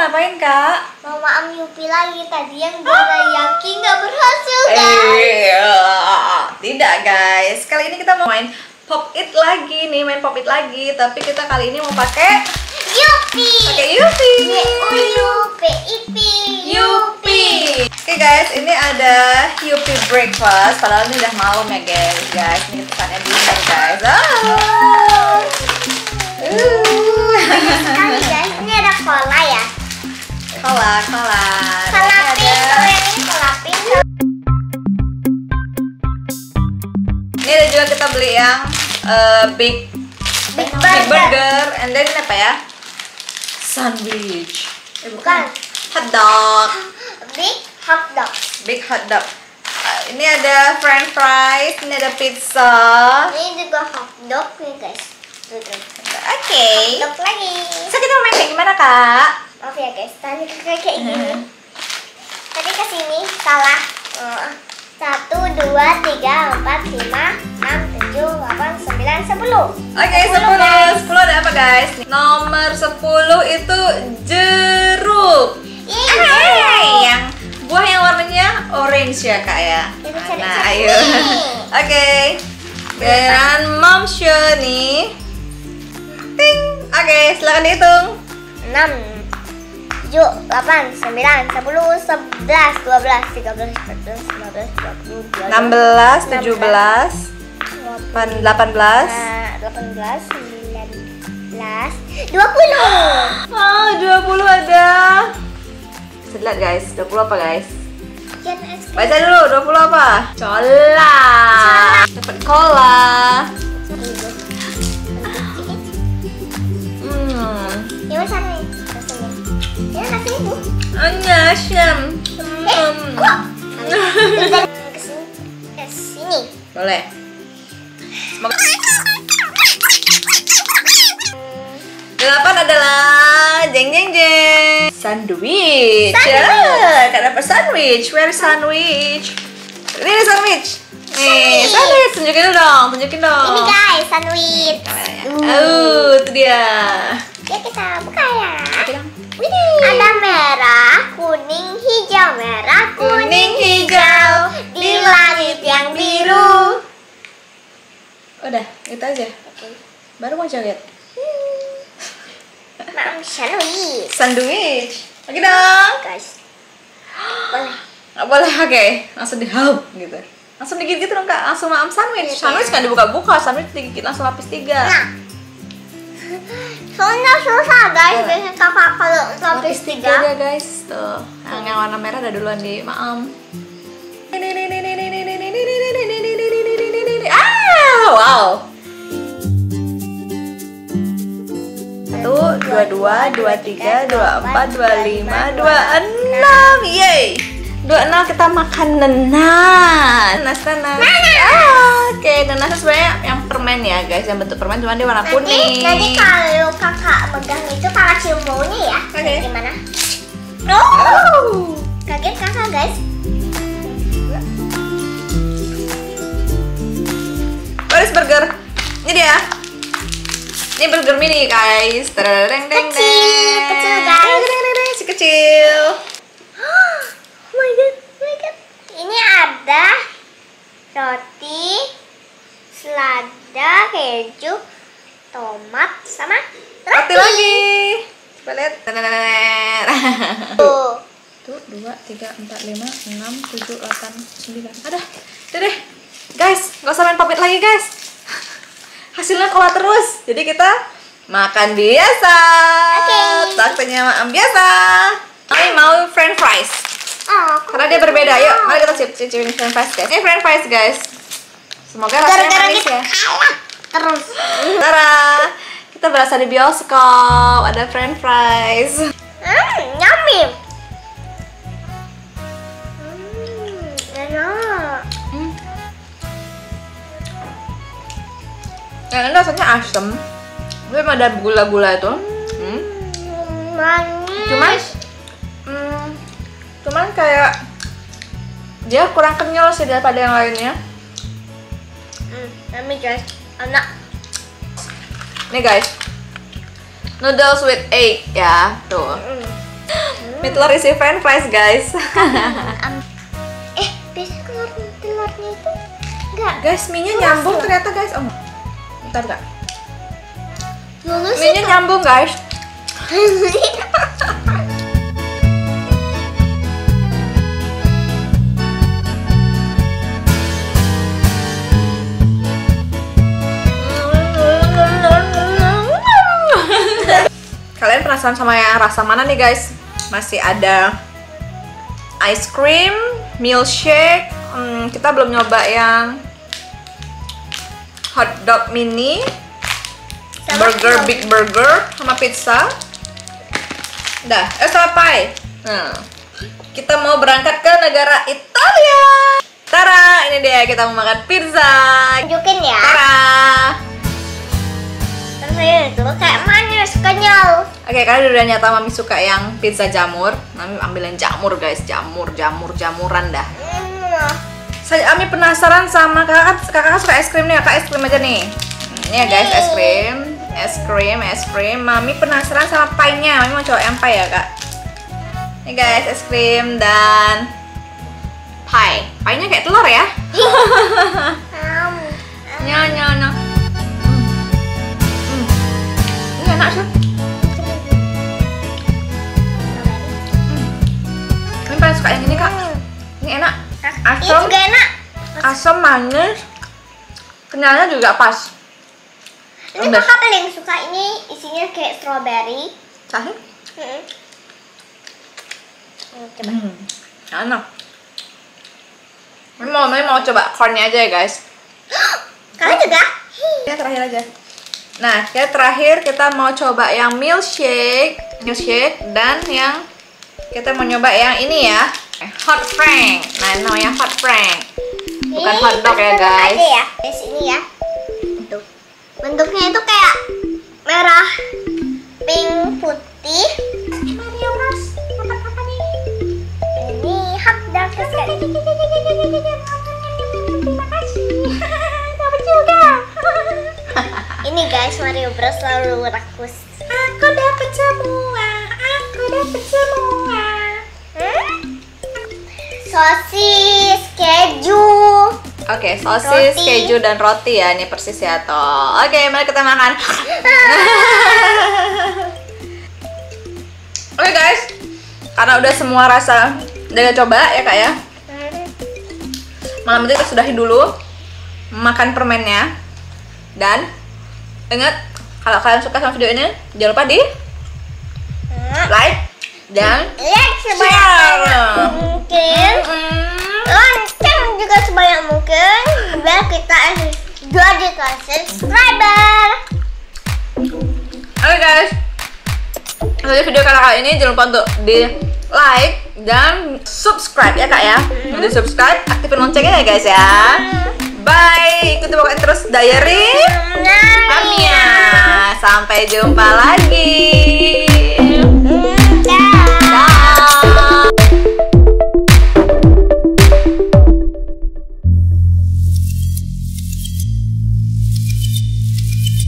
ngapain kak? Mau maam Yupi lagi. Tadi yang dorayaki nggak berhasil guys. Tidak guys. Kali ini kita mau main Pop It lagi nih, main Pop It lagi. Tapi kita kali ini mau pakai Yupi. Pakai Yupi. Yupi. Oke guys, ini ada Yupi breakfast. Padahal ini udah malam ya guys. Ini pesannya dinner guys. Sekali guys. Ini ada cola ya. Cola. Cola pink. Kalau yang ini cola pink. Ini ada juga kita beli yang big burger. And then ini apa ya? Sandwich. Bukan. Hot dog. Big hot dog. Ini ada french fries, ini ada pizza. Ini juga hot dog nih guys. Oke. Hot dog lagi. So kita mau main kayak gimana kak? Maaf ya guys, tadi kayak gini. Tadi kesini salah. 1, 2, 3, 4, 5, 6, 7, 8, 9, 10. Oke, 10 ada apa guys? Nomor 10 itu jeruk. Yang buah yang warnanya orange ya kak ya. Kita cari Nah, satu ayo. nih. Oke. Dan mom show nih. Ting. Oke, silakan dihitung. 6, 7, 8, 9, 10, 11, 12, 13, 14, 15, 20, 16, 17, 18, 18, 19, 20. 20 ada. Bisa lihat guys, 20 apa guys? Baca dulu, 20 apa? Cola. Dapat cola. Ini sana nih. Ini kasih ibu. Anyasam. Kesini. Boleh. Semoga 8 adalah jeng sandwich. Kak dapat sandwich. Where is sandwich? Ini ada sandwich. Nih, sandwich. Tunjukin dong. Ini guys, sandwich. Itu dia. Ya kita buka ya. Widih. Ada merah, kuning, hijau, merah, kuning, hijau di langit yang biru. Udah, itu aja. Baru mau joget. Maam sandwich. Sandwich. Lagi dong. Guys. Boleh. Nggak boleh, oke. Langsung dihaup gitu. Langsung digigit gitu dong kak. Langsung maam sandwich. Sandwich kan dibuka-buka. Sandwich digigit langsung lapis 3. Nah. Soalnya susah guys. Biasanya kakak kalau lapis 3. Dia guys. Tuh. Yang warna merah udah duluan di maam. Wow. 1, 2, 2, 2, 3, 2, 4, 2, 5, 2, 6. Yeay. 26 kita makan nanas. Oke, nanas sebenarnya yang permen ya guys, yang bentuk permen cuma dia warna kuning. Nanti kalau kakak pegang itu kakak cium baunya ya. Oke. Gimana? Oh. Kaget kakak guys. Baris burger. Ini dia. Ini burger mini guys. Kecil guys. Kecil. Oh my god. Ini ada roti, selada, keju, tomat, sama Roti lagi. Coba lihat. Tuh. 1, 2, 3, 4, 5, 6, 7, 8, 9. Ada. Udah deh. Guys, nggak usah main Pop It lagi guys. Hasilnya cola terus. Jadi kita makan biasa. Oke. Waktunya makan biasa. Kami mau french fries. Karena dia berbeda. Yuk, mari kita cicipin french fries guys. Ini french fries guys. Semoga rasanya Gara-gara manis kita ya. kalah terus. Tara, kita berasa di bioskop. Ada french fries. Yummy. Enak. Yang ini rasanya asem. Tapi ada gula-gula itu. Manis. Cuman kayak dia kurang kenyal sih daripada yang lainnya. Yummy guys. Enak. Nih guys, noodles with egg ya, tuh. Mie telur isi french fries, guys. Biasa telurnya itu enggak. Guys, mie-nya nyambung ternyata, guys. Oh, bentar, Kak. Lulus Mie-nya nyambung, guys. Kalian penasaran sama yang rasa mana nih, guys? Masih ada ice cream, milkshake. Kita belum nyoba yang hot dog mini, Sama burger, big burger, sama pizza. Dah, sama pie. Nah, kita mau berangkat ke negara Italia. Tara, ini dia kita mau makan pizza. Tunjukin ya. Tara. Terus itu kayak manis, kenyal. Oke, kalian udah nyata Mami suka yang pizza jamur. Mami ambil yang jamur, guys. Jamuran dah. Saya Mami penasaran sama kakak suka es krim nih. Kakak es krim aja nih. Ini ya, guys, es krim. Mami penasaran sama pie-nya. Mami mau coba yang pie ya, Kak. Nih, guys, es krim dan pie. Pie-nya kayak telur ya. Nyah. Ini enak sih. Ini paling suka yang ini, Kak. Ini enak. Ini juga enak. Asam, manis. Kenyalnya juga pas. Ini kakak paling suka ini, isinya kayak strawberry. Cahil? Coba. Enak. Mami mau coba cornnya aja ya, guys. Kalian juga? Ya, terakhir aja. Nah, terakhir kita mau coba yang milkshake dan yang kita mau nyoba yang ini ya, hot frank. Nah, namanya hot frank. Bukan hot dog ya, guys. Ada ya, di sini ya. Bentuknya itu kayak merah, pink, putih. Mario Bros, makan apa nih? Ini hot dog sekali. Terima kasih. Dapat juga. Ini guys, Mario Bros selalu rakus. Aku dapat semua. Sosis, keju. Oke, sosis, Roti. keju dan roti ya. Ini persis ya, toh. Oke, mari kita makan. Oke, guys. Karena udah semua rasa udah coba ya, Kak ya. Malam itu kita sudahi dulu makan permennya. Dan ingat, kalau kalian suka sama video ini, jangan lupa di like dan Sebanyak mungkin. Lonceng juga sebanyak mungkin biar kita jadi subscriber. Oke, guys, untuk video kali ini jangan lupa untuk di like dan subscribe ya, Kak ya. Di subscribe, aktifin loncengnya ya, guys ya. Bye, ikuti pokoknya terus diary Mami ya. Sampai jumpa lagi.